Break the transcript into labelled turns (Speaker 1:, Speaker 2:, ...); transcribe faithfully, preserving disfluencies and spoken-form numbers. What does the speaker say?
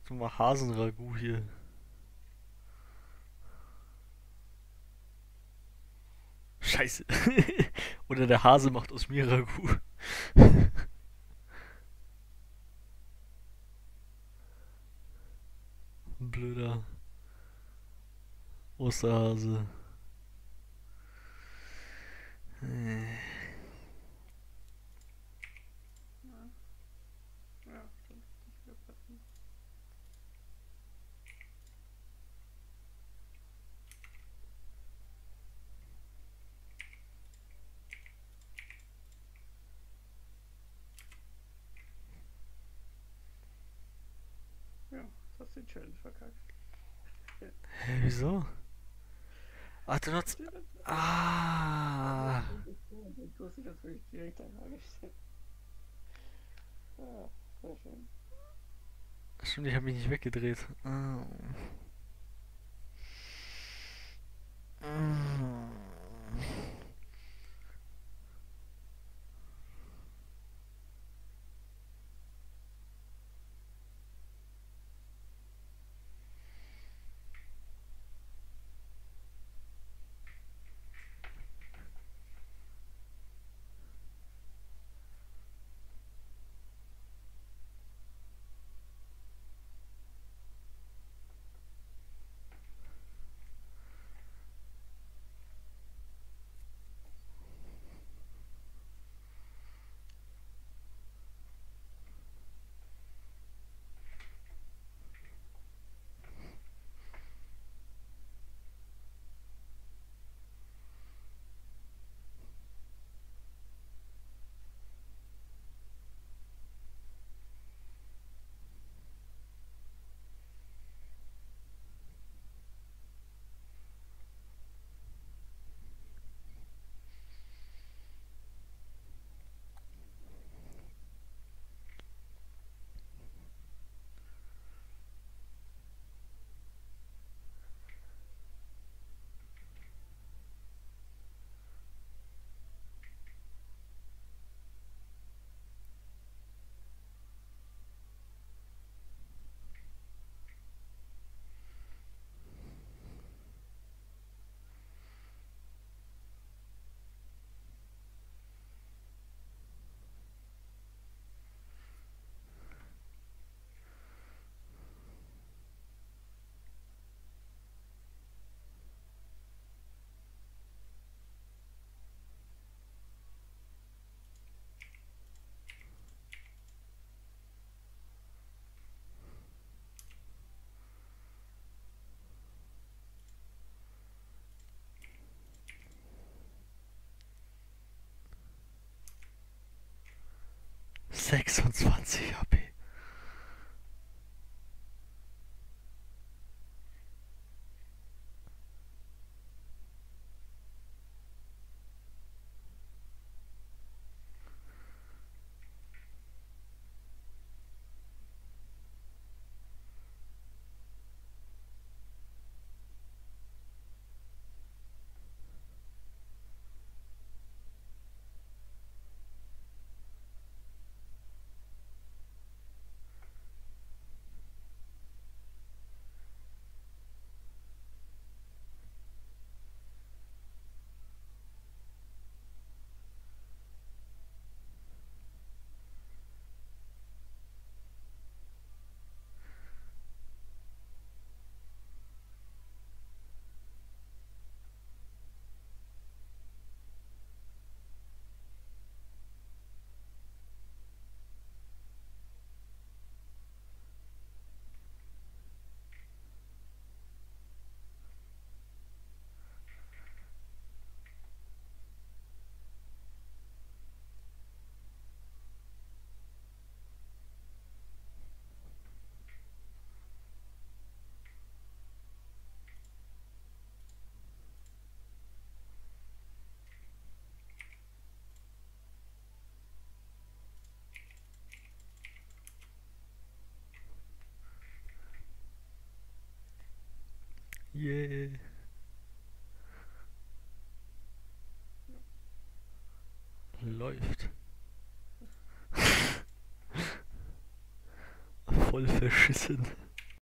Speaker 1: doch mal Hasenragout hier. Scheiße. Oder der Hase macht aus mir Ragout. Blöder Osterhase. Äh.
Speaker 2: Ja, ja, stimmt. Das wird passen. Ja, jetzt hast du die Challenge verkackt.
Speaker 1: Hä, wieso? Ach, du nutzt.
Speaker 2: Steht das? Ja, du
Speaker 1: Ah.
Speaker 2: du hast dich jetzt wirklich direkt eingestellt. Ja, sehr schön.
Speaker 1: Stimmt, ich hab mich nicht weggedreht. Ah. Mm. sechsundzwanzig H P. Yeah. Läuft. Voll verschissen.